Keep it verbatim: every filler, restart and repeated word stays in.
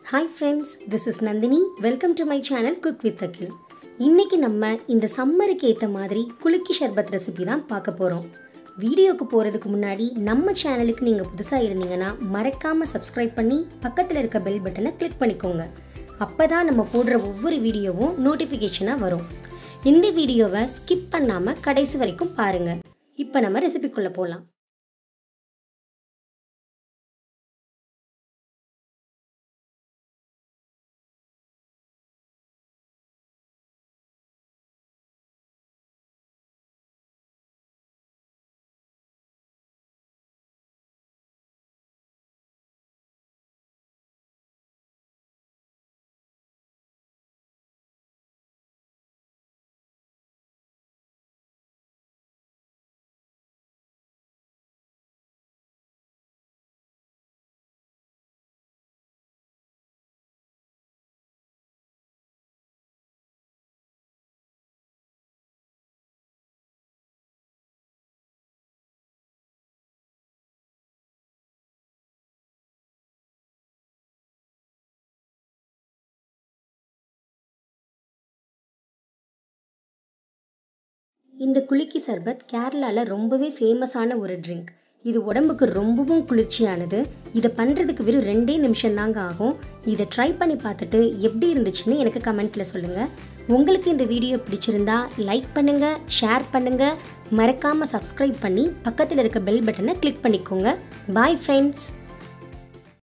Hi friends, this is Nandini. Welcome to my channel Cook with Akhil. இன்னைக்கு நம்ம இந்த சம்மருக்கு ஏத்த மாதிரி குலுக்கி ஷர்பத் ரெசிபி தான் பார்க்க போறோம். வீடியோக்கு போறதுக்கு முன்னாடி நம்ம சேனலுக்கு நீங்க புதுசா இருந்தீங்கன்னா மறக்காம Subscribe பண்ணி பக்கத்துல இருக்க பெல் பட்டனை கிளிக் பண்ணிக்கோங்க. அப்பதான் நம்ம போடுற ஒவ்வொரு வீடியோவும் நோட்டிஃபிகேஷனா வரும். இந்த வீடியோவை ஸ்கிப் பண்ணாம கடைசி வரைக்கும் பாருங்க. இப்போ நம்ம ரெசிபிக்குள்ள போலாம். இந்த குலுக்கி சர்பத் கேரளால ரொம்பவே ஃபேமஸான ஒரு ட்ரிங்க். இது உடம்புக்கு ரொம்பவும் குளிர்ச்சியானது. இதை பண்ணுறதுக்கு வெறும் ரெண்டே நிமிஷம் தாங்க ஆகும். இதை ட்ரை பண்ணி பார்த்துட்டு எப்படி இருந்துச்சுன்னு எனக்கு கமெண்ட்டில் சொல்லுங்கள். உங்களுக்கு இந்த வீடியோ பிடிச்சிருந்தா லைக் பண்ணுங்கள், ஷேர் பண்ணுங்கள், மறக்காமல் சப்ஸ்கிரைப் பண்ணி பக்கத்தில் இருக்க பெல் பட்டனை கிளிக் பண்ணிக்கோங்க. Bye friends.